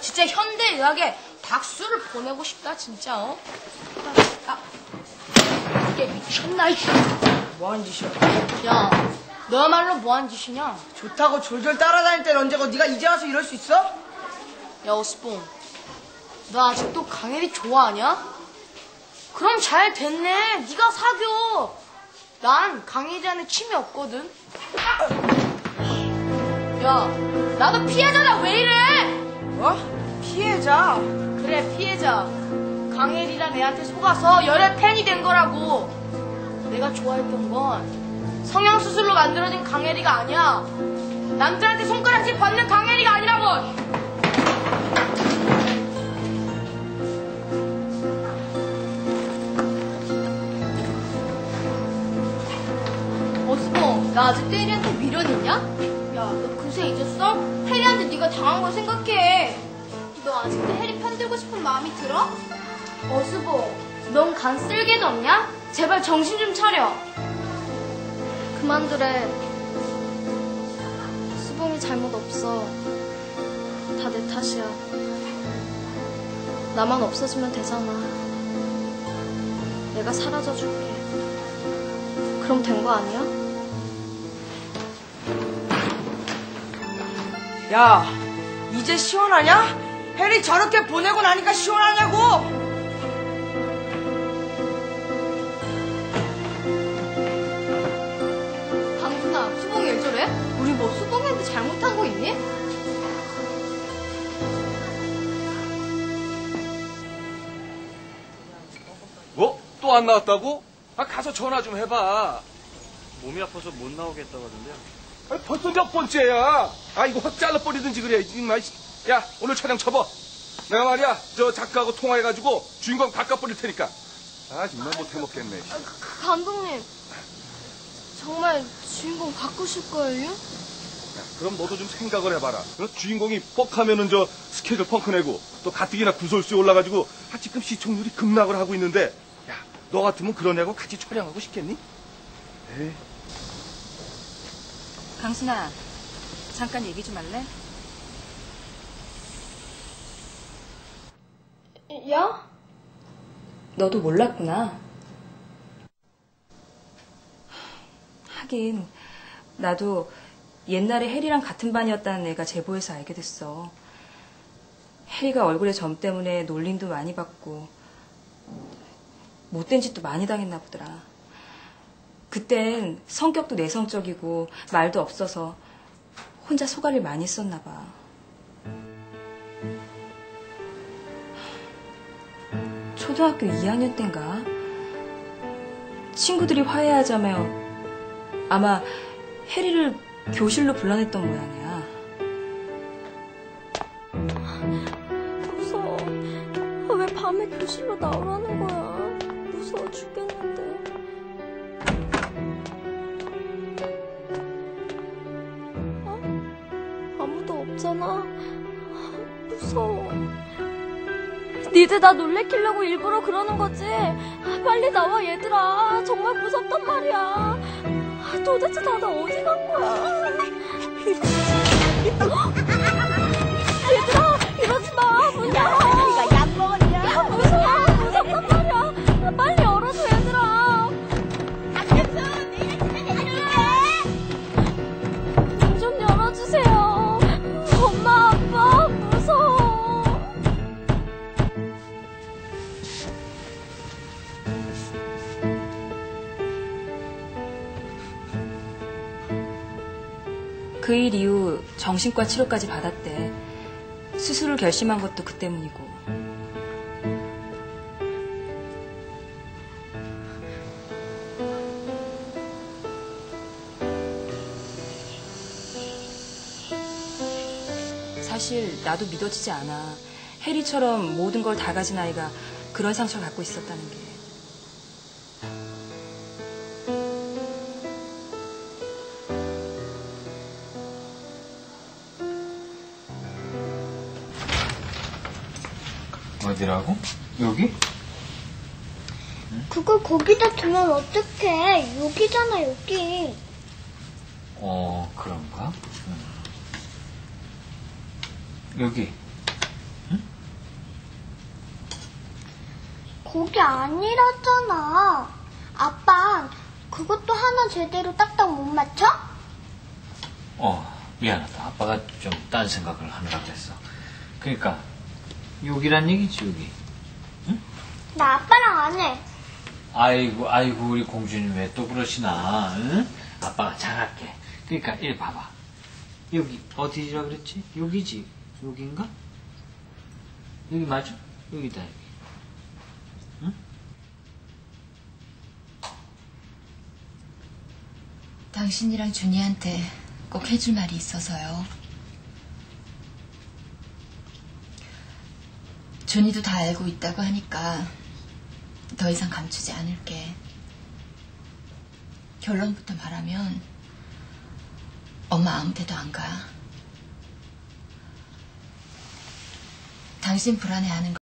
진짜 현대의학에 박수를 보내고 싶다 진짜. 이게 미쳤나 이. 뭐하는 짓이야? 야, 너야말로 뭐하는 짓이냐? 좋다고 졸졸 따라다닐 땐 언제고 네가 이제 와서 이럴 수 있어? 야, 오스봉, 너 아직도 강혜리 좋아하냐? 그럼 잘 됐네. 네가 사겨. 난 강혜리한테 침이 없거든. 야, 나도 피해자다. 왜 이래? 뭐? 피해자? 그래, 피해자. 강혜리란 애한테 속아서 열애 팬이 된 거라고. 내가 좋아했던 건 성형수술로 만들어진 강혜리가 아니야. 남들한테 손가락질 받는 강혜리가 아니라고. 어스봉, 나 아직도 혜리한테 미련 있냐? 야, 너 그새 잊었어? 혜리한테 네가 당한 걸 생각해. 너 아직도 혜리 편들고 싶은 마음이 들어? 어스봉, 넌 간 쓸개도 없냐? 제발 정신 좀 차려. 그만두래. 수봉이 잘못 없어. 다 내 탓이야. 나만 없어지면 되잖아. 내가 사라져줄게. 그럼 된 거 아니야? 야, 이제 시원하냐? 혜리 저렇게 보내고 나니까 시원하냐고! 강준아, 수봉이 왜 저래? 우리 뭐 수봉이한테 잘못한 거 있니? 뭐? 또 안 나왔다고? 가서 전화 좀 해봐. 몸이 아파서 못 나오겠다고 하던데요. 벌써 몇 번째야? 이거 확 잘라버리든지 그래. 정말. 야, 오늘 촬영 접어. 내가 말이야, 저 작가하고 통화해가지고 주인공 바꿔버릴 테니까. 정말 못해먹겠네. 감독님, 정말 주인공 바꾸실 거예요? 그럼 너도 좀 생각을 해봐라. 주인공이 뻑하면은 저 스케줄 펑크 내고 또 가뜩이나 구설수에 올라가지고 지금 시청률이 급락을 하고 있는데, 야, 너 같으면 그런 애하고 같이 촬영하고 싶겠니? 에이. 강순아, 잠깐 얘기 좀 할래? 야? 너도 몰랐구나. 하긴 나도 옛날에 혜리랑 같은 반이었다는 애가 제보해서 알게 됐어. 혜리가 얼굴에 점 때문에 놀림도 많이 받고 못된 짓도 많이 당했나 보더라. 그땐 성격도 내성적이고 말도 없어서 혼자 속앓이를 많이 썼나 봐. 초등학교 2학년 땐가 친구들이 화해하자며 아마 혜리를 교실로 불러냈던 모양이야. 무서워. 왜 밤에 교실로 나오라는 거야? 무서워 죽겠는데. 아무도 없잖아. 무서워. 니들 나 놀래키려고 일부러 그러는 거지? 빨리 나와 얘들아. 정말 무섭단 말이야. 도대체 다들 어디 간 거야? 얘들아 이러지 마. 문 열어. 네가 약 먹었냐? 무서워. 무섭단 말이야. 빨리 열어줘 얘들아. 박현수, 내일 찾아내줄게. 문 좀 열어주세요. 엄마 아빠 무서워. 그 일 이후 정신과 치료까지 받았대. 수술을 결심한 것도 그 때문이고. 사실 나도 믿어지지 않아. 혜리처럼 모든 걸 다 가진 아이가 그런 상처를 갖고 있었다는 게. 어디라고? 여기? 그걸 거기다 두면 어떡해. 여기잖아, 여기. 그런가? 여기. 거기 아니랐잖아. 아빠, 그것도 하나 제대로 딱딱 못 맞춰? 미안하다. 아빠가 좀 딴 생각을 하느라 그랬어. 그러니까 여기란 얘기지, 여기. 응? 나 아빠랑 안 해. 아이고, 우리 공주님 왜 또 그러시나, 응? 아빠가 잘할게. 그러니까, 이리 봐봐. 여기, 어디라 그랬지? 여기지? 여긴가? 여기 맞아? 여기다, 여기. 응? 당신이랑 준이한테 꼭 해줄 말이 있어서요. 준이도 다 알고 있다고 하니까 더 이상 감추지 않을게. 결론부터 말하면 엄마 아무 데도 안 가. 당신 불안해하는 거